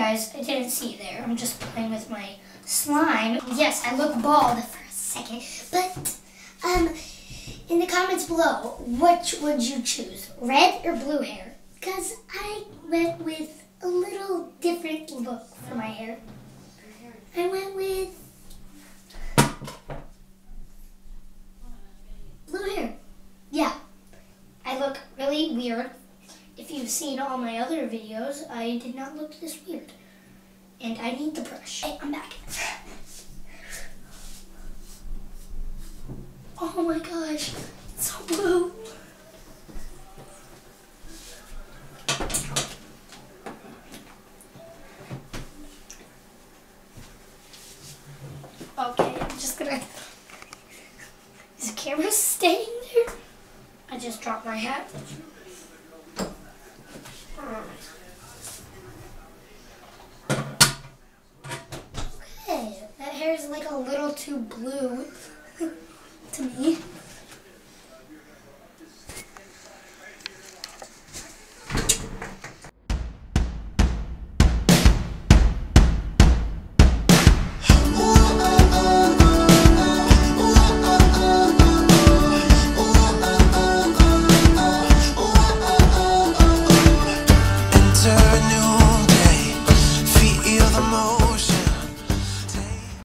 guys, I didn't see you there. I'm just playing with my slime. Yes, I look bald for a second, but in the comments below, which would you choose, red or blue hair? Because I went with a little different look for my hair. I went with blue hair. Yeah, I look really weird. If you've seen all my other videos, I did not look this weird. And I need the brush. Hey, I'm back. Oh my gosh, it's so blue. Okay, I'm just gonna... Is the camera staying there? I just dropped my hat.